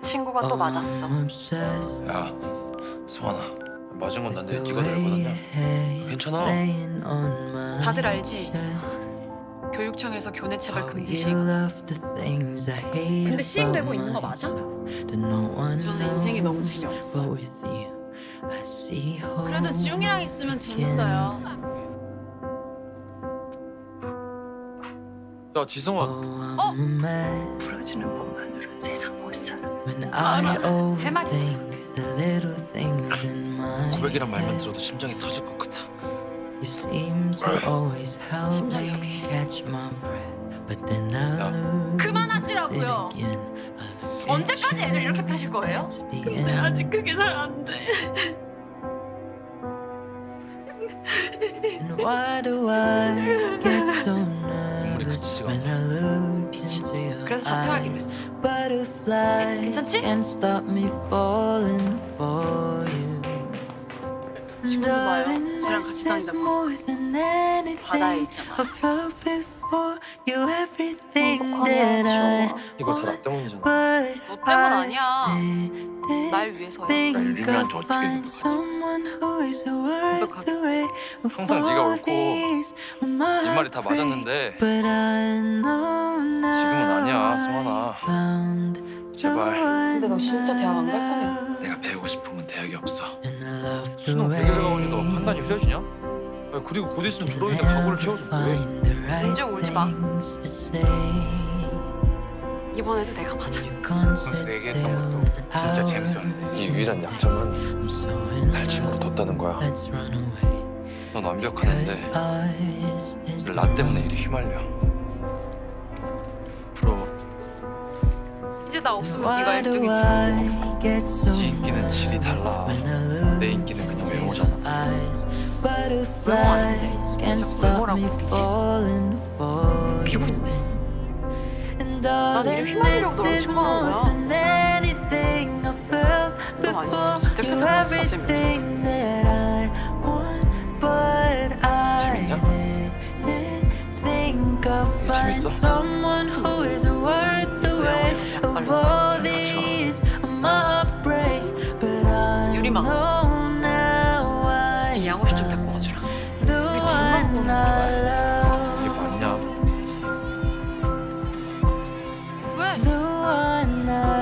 친구가 또 맞았어. 야, 성환아, 맞은 건 난데 네가 더 열받았냐? 괜찮아. 다들 알지? 교육청에서 교내 차별 금지 시행. 근데 시행되고 있는 거 맞아? 저는 인생이 너무 재미없어. 그래도 지웅이랑 있으면 재밌어요. 야, 지성아. 부러지는 것만으로는 세상 못 살아. 할 말 있어. 고백이란 말만 들어도 심장이 터질 것 같아. 심장이 여기. 그만하시라고요. 언제까지 애를 이렇게 패실 거예요? 근데 아직 그게 잘 안 돼. 눈물이 그치지가 않아. 그래서 자퇴하기로 했어. 괜찮지? 지금도 봐요. 쟤랑 같이 다니다가 바다에 있잖아. 이거 다 나 때문이잖아. 너 때문 아니야. 날 위해서야. 나 유미한테 어떻게 된 거야? 고백하게. 항상 네가 옳고 네 말이 다 맞았는데 지금은 아니야, 성환아. 제발. 근데 너 진짜 대학 안 갈 거냐? 내가 배우고 싶은 건 대학이 없어. 수능 100일가 오니 너 판단이 흐려지냐? 야, 그리고 곧 있으면 졸업인데 각오를 채워줘 왜? 은정 울지 마. 이번에도 내가 맞아. 그래서 얘기했던 것도 진짜 재밌었는데 네 유일한 약점은 날 친구로 뒀다는 거야. 넌 완벽한데 늘 나 때문에 이리 휘말려. 부러워. 이제 나 없으면 네가 1등이지. 네 인기는 질이 달라. 내 인기는 그냥 외모잖아. 외모 아닌데 계속 외모라고 부르지. 기분이네. 난 이리 휘말리려고 너를 친구한 거야. 너 아니었으면 진짜 큰 사람 봤어. 재미없어서. 재밌냐? 이게 재밌어? 유리마, 이 양호실 좀 데리고 와주라. 우리 둘만 보는 거야. 이게 맞냐? 왜?